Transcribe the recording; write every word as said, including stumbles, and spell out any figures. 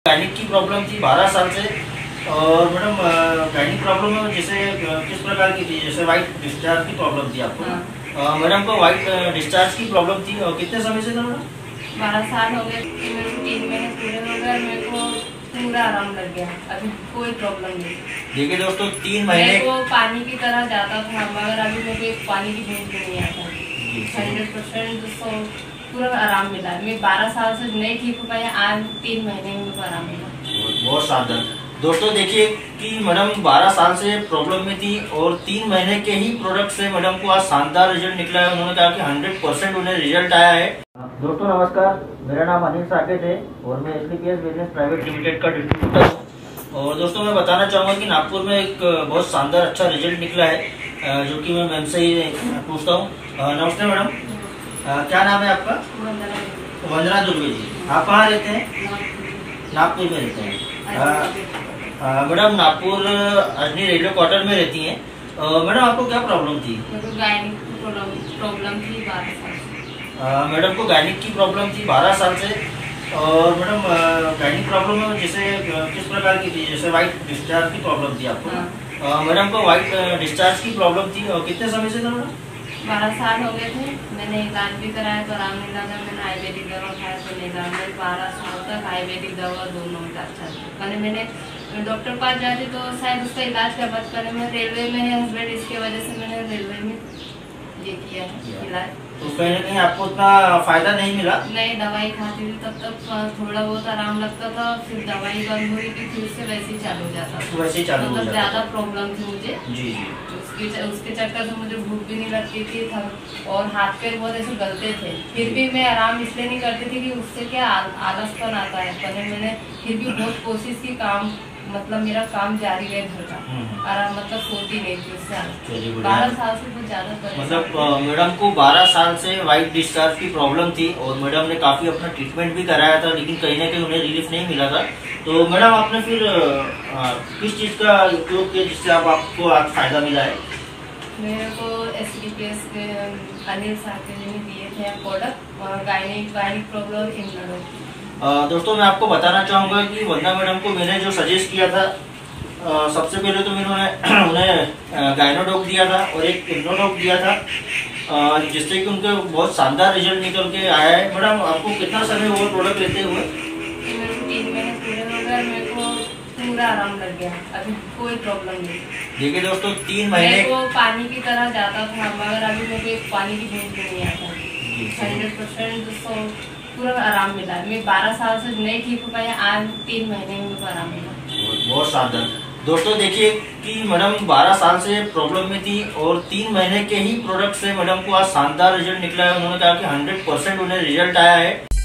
Gynaec की problem थी बारह साल से। और मैडम गायनिक प्रॉब्लम जैसे किस प्रकार की थी? जैसे वाइट डिस्चार्ज की प्रॉब्लम थी आपको। हाँ। मैडम को वाइट डिस्चार्ज की प्रॉब्लम थी और कितने समय से था मैडम? बारह साल हो गए। मेरे को तीन महीने पूरे हो गए। मेरे को पूरा आराम लग गया, अभी कोई प्रॉब्लम नहीं। देखिए दोस्तों, तीन महीने को पानी की तरह जाता था, मगर अभी मेरे को एक पानी की बूंद भी नहीं आता। हंड्रेड परसेंट पूरा आराम मिला। मैं बारह साल से नहीं ठीक हो पाया, आज तीन महीने में मेरे को आराम मिला। बहुत शानदार दोस्तों, देखिए कि मैडम बारह साल से प्रॉब्लम में थी और तीन महीने के ही प्रोडक्ट से मैडम को आज शानदार रिजल्ट निकला है। उन्होंने कहा कि हंड्रेड परसेंट उन्हें रिजल्ट आया है। दोस्तों नमस्कार, मेरा नाम अनिल साकेत है और मैं S D P S business private limited का डिस्ट्रीब्यूटर हूँ। और दोस्तों मैं बताना चाहूँगा कि नागपुर में एक बहुत शानदार अच्छा रिजल्ट निकला है, जो कि मैं मैम से ही पूछता हूँ। नमस्ते मैडम, क्या नाम है आपका? वंदना दुर्वे जी। आप कहाँ रहते हैं? नागपुर में रहते हैं। Madam Nagpur Ajni railway quarter में रहती हैं। मैडम आपको क्या प्रॉब्लम थी? गायनिक प्रॉब्लम थी बारह साल से। मैडम को गायनिक की प्रॉब्लम थी बारह साल से। और मैडम गायनिक प्रॉब्लम जैसे किस प्रकार की थी? जैसे वाइट डिस्चार्ज की प्रॉब्लम थी आपको। मैडम को वाइट डिस्चार्ज की प्रॉब्लम थी और कितने समय से था मैडम? बारह साल हो गए थे। मैंने इलाज भी कराया तो आराम नहीं लगा। मैंने आयुर्वेदिक दवा खाया तो नहीं लगा। मैं बारह साल तक आयुर्वेदिक दवा दोनों का अच्छा मैंने मैंने डॉक्टर पास जाती तो शायद उसका इलाज का बात करें। मैं रेलवे में है हस्बैंड, इसके वजह से मैंने रेलवे में ये किया है इलाज। तो कहीं ना कहीं आपको उतना फायदा नहीं मिला? नहीं, दवाई खाती थी तब तक थोड़ा बहुत आराम लगता था, फिर दवाई बंद हुई थी, फिर से वैसे ही चालू हो जाता था। वैसे ही चालू हो जाता था। ज्यादा प्रॉब्लम थी मुझे जी जी। उसके उसके चक्कर से मुझे भूख भी नहीं लगती थी और हाथ पैर बहुत ऐसे गलते थे। फिर भी मैं आराम इसलिए नहीं करती थी कि उससे क्या आलसपन आता है। पर मैंने फिर भी बहुत कोशिश की, काम मतलब मेरा काम जारी है घर का, आराम मतलब सोती नहीं थी उससे। बारह साल से बहुत ज्यादा मतलब मैडम को बारह साल से वाइट डिस्चार्ज की प्रॉब्लम थी और मैडम ने काफी अपना ट्रीटमेंट भी कराया था, लेकिन कहीं ना कहीं उन्हें रिलीफ नहीं मिला था। तो मैडम आपने फिर आ, किस चीज का उपयोग किया जिससे आप आपको आज फायदा मिला है? मेरे को एस डी पी एस के अनिल साकेत ने दिए थे product, gynaec gynaec problem in लड़ों। दोस्तों मैं आपको बताना चाहूँगा कि वंदना मैडम को मैंने जो सजेस्ट किया था, आ, सबसे पहले तो मैंने उन्हें उन्हें गायनोडॉक दिया था और एक इम्नोडॉक दिया था, आ, जिससे कि उनके बहुत शानदार रिजल्ट निकल के आया है। मैडम आपको कितना समय हुआ प्रोडक्ट लेते हुए? मेरे को तीन महीने पूरे हो गए। मेरे को पूरा आराम लग गया, अभी कोई प्रॉब्लम नहीं। देखिए दोस्तों, तीन महीने को पानी की तरह जाता था, मगर अभी मेरे को एक पानी की बूंद भी नहीं आता। हंड्रेड परसेंट पूरा आराम मिला। मैं बारह साल से नहीं ठीक हो पाया, आज तीन महीने में मेरे को आराम मिला। बहुत शानदार दोस्तों, देखिए कि मैडम बारह साल से प्रॉब्लम में थी और तीन महीने के ही प्रोडक्ट से मैडम को आज शानदार रिजल्ट निकला है। उन्होंने कहा कि हंड्रेड परसेंट उन्हें रिजल्ट आया है।